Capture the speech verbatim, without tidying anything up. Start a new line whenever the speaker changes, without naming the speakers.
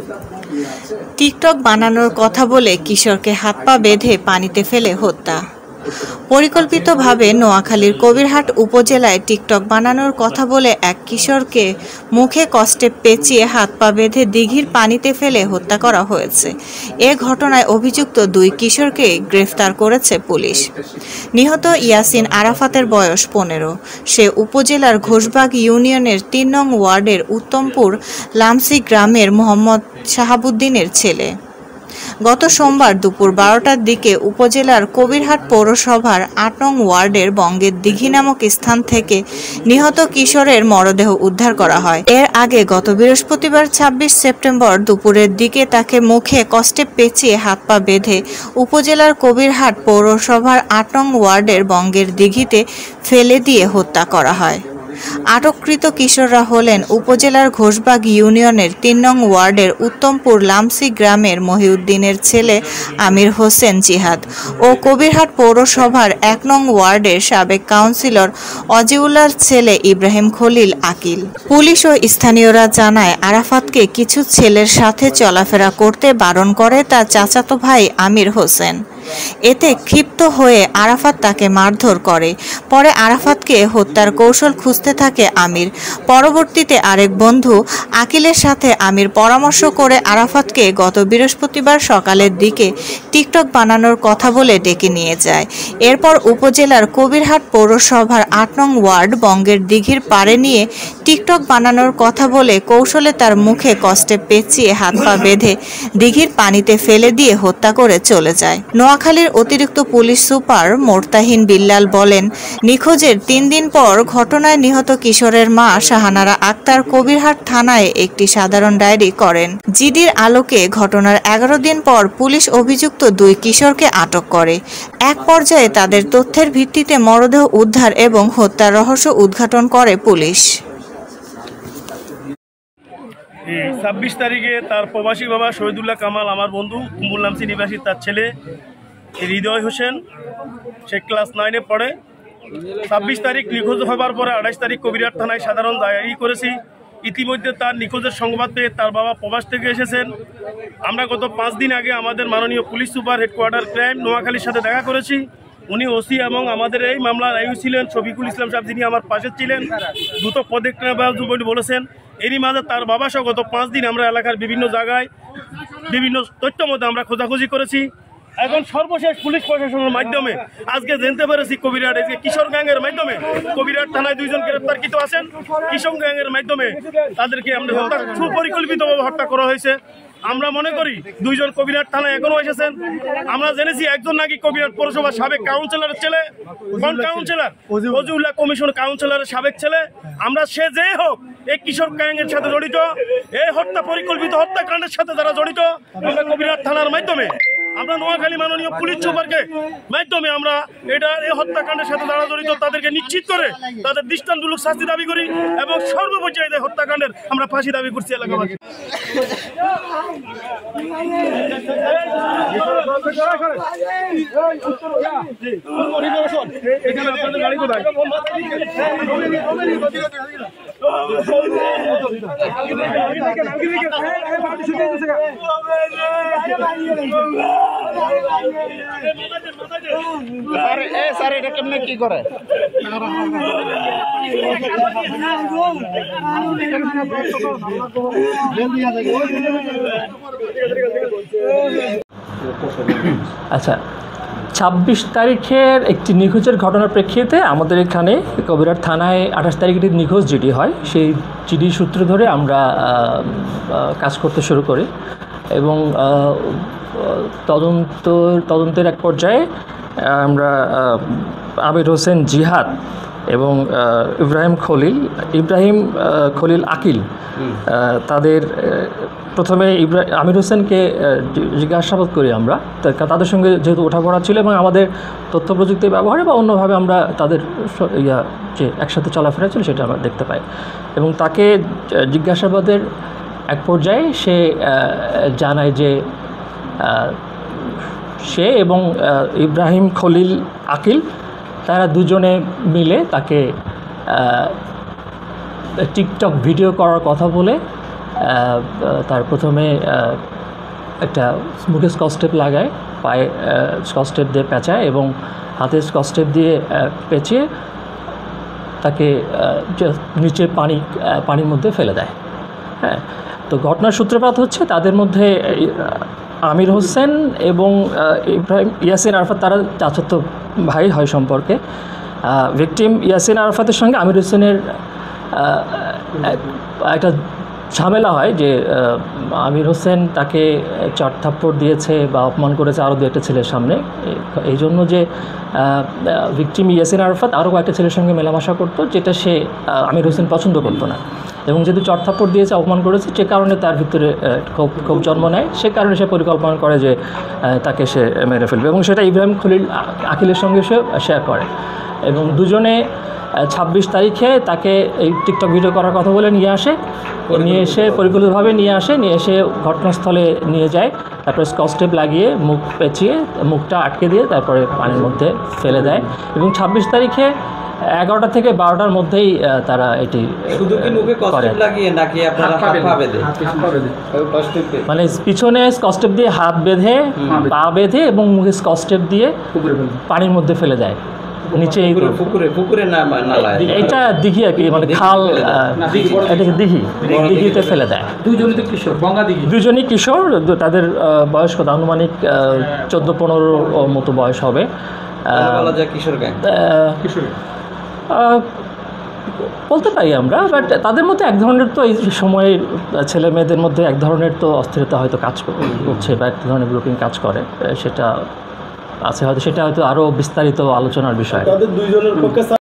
TikTok বানানোর কথা বলে কিশোরকে হাত পা বেঁধে পানিতে ফেলে হত্যা। পরিকল্পিতভাবে নোয়াখালীর কবিরহাট উপজেলায় টিকটক বানানোর কথা বলে এক কিশোরকে মুখে কষ্টে পেঁচিয়ে হাত পা বেঁধে দিঘির পানিতে ফেলে হত্যা করা হয়েছে। এ ঘটনায় অভিযুক্ত দুই কিশোরকে গ্রেফতার করেছে পুলিশ। নিহত ইয়াসিন আরাফাতের বয়স পনেরো। সে উপজেলার ঘোষবাগ ইউনিয়নের তিন নং ওয়ার্ডের উত্তমপুর লামসি গ্রামের মোহাম্মদ শাহাবুদ্দিনের ছেলে। গত সোমবার দুপুর বারোটার দিকে উপজেলার কবিরহাট পৌরসভার আট নং ওয়ার্ডের বঙ্গের দিঘি নামক স্থান থেকে নিহত কিশোরের মরদেহ উদ্ধার করা হয়। এর আগে গত বৃহস্পতিবার ছাব্বিশ সেপ্টেম্বর দুপুরের দিকে তাকে মুখে কষ্টে পেঁচিয়ে হাত পা বেঁধে উপজেলার কবিরহাট পৌরসভার আট নং ওয়ার্ডের বঙ্গের দিঘিতে ফেলে দিয়ে হত্যা করা হয়। আটককৃত কিশোররা হলেন উপজেলার ঘোষবাগ ইউনিয়নের তিন নং ওয়ার্ডের উত্তমপুর লামসি গ্রামের মহিউদ্দিনের ছেলে আমির হোসেন জিহাদ ও কবিরহাট পৌরসভার এক নং ওয়ার্ডের সাবেক কাউন্সিলর অজিউল্লাহর ছেলে ইব্রাহিম খলিল আকিল। পুলিশ ও স্থানীয়রা জানায়, আরাফাতকে কিছু ছেলের সাথে চলাফেরা করতে বারণ করে তার চাচাতো ভাই আমির হোসেন। এতে ক্ষিপ্ত হয়ে আরাফাত তাকে মারধর করে। পরে আরাফাতকে হত্যার কৌশল খুঁজতে থাকে আমির। পরবর্তীতে আরেক বন্ধু আকিলের সাথে আমির পরামর্শ করে আরাফাতকে গত বৃহস্পতিবার সকালের দিকে টিকটক বানানোর কথা বলে ডেকে নিয়ে যায়। এরপর উপজেলার কবিরহাট পৌরসভার আট নং ওয়ার্ড বঙ্গের দিঘির পাড়ে নিয়ে টিকটক বানানোর কথা বলে কৌশলে তার মুখে কষ্টে পেঁচিয়ে হাত পা বেঁধে দিঘির পানিতে ফেলে দিয়ে হত্যা করে চলে যায়। নোয়াখালীর অতিরিক্ত পুলিশ সুপার মোরতাহিন বিল্লাল বলেন, নিখোঁজের তিন দিন পর ঘটনায় নিহত কিশোরের মা শাহানারা আক্তার কবিরহাট থানায় একটি সাধারণ ডায়েরি করেন। জিডির আলোকে ঘটনার এগারো দিন পর পুলিশ অভিযুক্ত দুই কিশোরকে আটক করে। এক পর্যায়ে তাদের তথ্যের ভিত্তিতে মরদেহ উদ্ধার এবং হত্যার রহস্য উদ্ঘাটন করে পুলিশ।
ছাব্বিশ তারিখে তার প্রবাসী বাবা শহীদুল্লাহ কামাল, আমার বন্ধু কুম্বুল নামসি নিবাসী, তার ছেলে হৃদয় হোসেন, সে ক্লাস নাইনে পড়ে। ছাব্বিশ তারিখ নিখোঁজ হবার পরে আঠাশ তারিখ কবিরহাট থানায় সাধারণ ডায়েরি করেছি। ইতিমধ্যে তার নিখোঁজের সংবাদ পেয়ে তার বাবা প্রবাস থেকে এসেছেন। আমরা গত পাঁচ দিন আগে আমাদের মাননীয় পুলিশ সুপার হেডকোয়ার্টার ক্রাইম নোয়াখালীর সাথে দেখা করেছি। উনি ওসি এবং আমাদের এই মামলার আয়ু ছিলেন শফিকুল ইসলাম সাহেব, যিনি আমার পাশে ছিলেন, দ্রুত পদক্ষেপ নেওয়ার বলেছেন। এরই মাঝে তার বাবা সহ গত পাঁচ দিন আমরা এলাকার বিভিন্ন জায়গায় বিভিন্ন তথ্য মধ্যে আমরা খোঁজাখুঁজি করেছি। এখন সর্বশেষ পুলিশ প্রশাসনের মাধ্যমে আজকে জানতে পেরেছি কবিরহাট কিশোর গ্যাংয়ের মাধ্যমে কবিরহাট থানায় দুইজন গ্রেপ্তারকৃত আছেন। কিশোর গ্যাংয়ের মাধ্যমে তাদেরকে আমরা হত্যা সুপরিকল্পিতভাবে হত্যা করা হয়েছে। আমরা মনে করি দুইজন কবিরহাট থানায় এখনো এসেছেন। আমরা জেনেছি একজন নাকি কবিরহাট পৌরসভার সাবেক কাউন্সিলরের ছেলে, কোন কাউন্সিলর অজিউল্লাহ কমিশন কাউন্সিলরের সাবেক ছেলে। আমরা সে যে হোক এই কিশোর গ্যাংয়ের সাথে জড়িত, এই হত্যা পরিকল্পিত হত্যাকাণ্ডের সাথে যারা জড়িত, আমরা কবিরহাট থানার মাধ্যমে আমরা নোয়াখালী মাননীয় পুলিশ সুপারকে মাধ্যমে আমরা এটা এই হত্যাকাণ্ডের সাথে যারা জড়িত তাদেরকে নিশ্চিত করে তাদের দৃষ্টান্তমূলক শাস্তি দাবি করি এবং সর্বপর্যায়ে হত্যাকাণ্ডের আমরা ফাঁসি দাবি করছি এলাকাবাসী। এখানে আপনাদের গাড়ি কোথায়?
স্যার এটা কেমনে কি করে?
আচ্ছা, ছাব্বিশ তারিখের একটি নিখোঁজের ঘটনার প্রেক্ষিতে আমাদের এখানে কবিরহাট থানায় আঠাশ তারিখে একটি নিখোঁজ জিডি হয়। সেই জিডি সূত্র ধরে আমরা কাজ করতে শুরু করি এবং তদন্ত তদন্তের এক পর্যায়ে আমরা আমির হোসেন জিহাদ এবং ইব্রাহিম খলিল ইব্রাহিম খলিল আকিল তাদের প্রথমে ইব্রাহিম আমির হোসেনকে জিজ্ঞাসাবাদ করি আমরা। তাদের সঙ্গে যেহেতু ওঠাপড়া ছিল এবং আমাদের তথ্য প্রযুক্তির ব্যবহারে বা অন্যভাবে আমরা তাদের ইয়া যে একসাথে চলাফেরা ছিল সেটা আমরা দেখতে পাই এবং তাকে জিজ্ঞাসাবাদের এক পর্যায়ে সে জানায় যে সে এবং ইব্রাহিম খলিল আকিল তারা দুজনে মিলে তাকে টিকটক ভিডিও করার কথা বলে তার প্রথমে একটা মুখে স্কচটেপ লাগায়, পায়ে স্কচটেপ দিয়ে পেঁচায় এবং হাতে স্কচটেপ দিয়ে পেঁচিয়ে তাকে নিচে পানি পানির মধ্যে ফেলে দেয়। হ্যাঁ, তো ঘটনার সূত্রপাত হচ্ছে তাদের মধ্যে আমির হোসেন এবং ইব্রাহিম ইয়াসিন আরাফাত, তারা চাচাতো ভাই হয় সম্পর্কে। ভিকটিম ইয়াসিন আরাফাতের সঙ্গে আমির হোসেনের একটা ঝামেলা হয় যে আমির হোসেন তাকে চার থাপ্পড় দিয়েছে বা অপমান করেছে আরও দু একটা ছেলের সামনে। এই জন্য যে ভিকটিম ইয়াসিন আরাফাত আরও কয়েকটা ছেলের সঙ্গে মেলামেশা করতো, যেটা সে আমির হোসেন পছন্দ করতো না, এবং যেহেতু চার থাপ্পড় দিয়েছে, অপমান করেছে, সে কারণে তার ভিতরে ক্ষোভ ক্ষোভ জন্ম নেয়। সে কারণে সে পরিকল্পনা করে যে তাকে সে মেরে ফেলবে, এবং সেটা ইব্রাহিম খলিল আকিলের সঙ্গে সে শেয়ার করে। এবং দুজনে ছাব্বিশ তারিখে তাকে এই টিকটক ভিডিও করার কথা বলে নিয়ে আসে, নিয়ে এসে পরিকল্পিতভাবে নিয়ে আসে নিয়ে এসে ঘটনাস্থলে নিয়ে যায়। তারপরে স্কচটেপ লাগিয়ে মুখ পেঁচিয়ে মুখটা আটকে দিয়ে তারপরে পানির মধ্যে ফেলে দেয়। এবং ছাব্বিশ তারিখে এগারোটা থেকে বারোটার মধ্যেই তারা এটি করে। মানে পিছনে স্কচটেপ দিয়ে হাত বেঁধে, পা বেঁধে এবং মুখে স্কচটেপ দিয়ে পানির মধ্যে ফেলে দেয় নিচে। এটা দিঘি আর কি, মানে খাল, এটাকে দিঘি, দিঘিতে ফেলে দেয়। দুজনই কিশোর, তাদের বয়স কত, আনুমানিক চোদ্দো পনেরো মতো বয়স হবে। বলতে পারি আমরা, বাট তাদের মধ্যে এক ধরনের তো এই সময়ে ছেলে মেয়েদের মধ্যে এক ধরনের তো অস্থিরতা হয়তো কাজ করছে বা এক ধরনের গ্রুপিং কাজ করে, সেটা আছে হয়তো, সেটা হয়তো আরও বিস্তারিত আলোচনার বিষয়।